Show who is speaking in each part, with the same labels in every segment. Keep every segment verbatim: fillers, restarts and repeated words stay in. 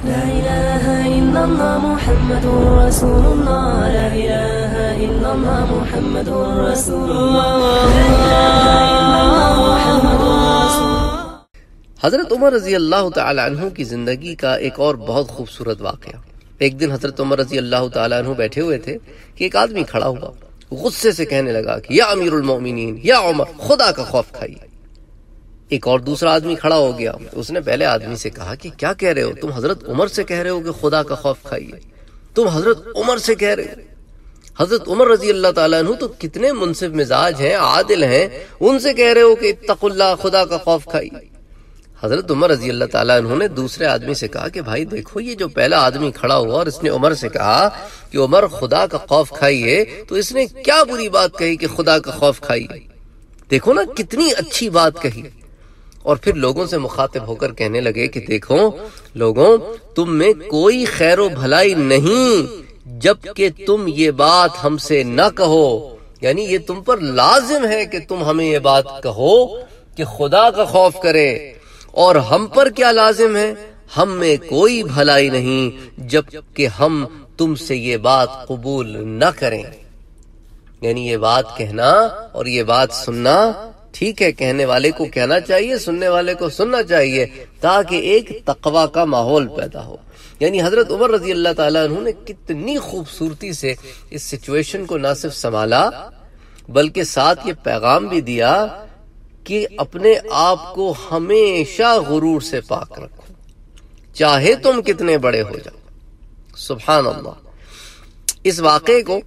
Speaker 1: لا إله إلا الله محمد رسول الله لا إله إلا الله محمد رسول الله لا إله إلا الله محمد رسول الله۔
Speaker 2: حضرت عمر رضی اللہ تعالی عنہ کی زندگی کا ایک اور بہت خوبصورت واقعہ۔ ایک دن حضرت عمر رضی اللہ تعالی عنہ بیٹھے ہوئے تھے کہ ایک آدمی کھڑا ہوا، غصے سے کہنے لگا کہ یا امیر المومنین، یا عمر، خدا کا خوف کھائیے۔ ایک اور دوسرا آدمی کھڑا ہو گیا، اس نے پہلے آدمی سے کہا کہ کیا کہہ رہے ہو، تم حضرت عمر سے کہہ رہے ہو کہ خدا کا خوف کھائیے، تم حضرت عمر سے کہہ رہے ہو۔ حضرت عمر رضی اللہ تعالیٰ عنہ تو کتنے منصف مزاج ہیں، عادل ہیں، ان سے کہہ رہے ہو کہ اتقوا اللہ، خدا کا خوف کھائیے۔ حضرت عمر رضی اللہ تعالیٰ عنہ نے دوسرے آدمی سے کہا کہ بھائی دیکھو، یہ جو پہلا آدمی کھڑا ہوا اور اس نے عمر سے کہا کہ عمر خدا کا خوف کھائیے، تو اس نے کیا بری بات کہی کہ خدا کا خوف کھائیے؟ دیکھو نا کتنی اچھی بات کہی۔ اور پھر لوگوں سے مخاطب ہو کر کہنے لگے کہ دیکھو لوگوں، تم میں کوئی خیر و بھلائی نہیں جب کہ تم یہ بات ہم سے نہ کہو، یعنی یہ تم پر لازم ہے کہ تم ہمیں یہ بات کہو کہ خدا کا خوف کرے، اور ہم پر کیا لازم ہے، ہم میں کوئی بھلائی نہیں جب کہ ہم تم سے یہ بات قبول نہ کریں۔ یعنی یہ بات کہنا اور یہ بات سننا ٹھیک ہے، کہنے والے کو کہنا چاہیے، سننے والے کو سننا چاہیے، تاکہ ایک تقوی کا ماحول پیدا ہو۔ یعنی حضرت عمر رضی اللہ تعالیٰ عنہ نے کتنی خوبصورتی سے اس سچویشن کو نہ صرف سنبھالا بلکہ ساتھ یہ پیغام بھی دیا کہ اپنے آپ کو ہمیشہ غرور سے پاک رکھو، چاہے تم کتنے بڑے ہو جاؤ۔ سبحان اللہ۔ اس واقعے کو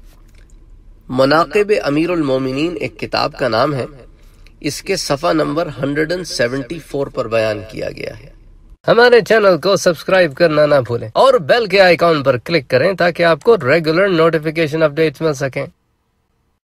Speaker 2: مناقب امیر المومنین ایک کتاب کا نام ہے، اس کے صفحہ نمبر ایک سو چوہتر پر بیان کیا گیا ہے۔ ہمارے چینل کو سبسکرائب کرنا نہ بھولیں اور بیل کے آئیکن پر کلک کریں تاکہ آپ کو ریگولر نوٹیفیکیشن اپڈیٹس مل سکیں۔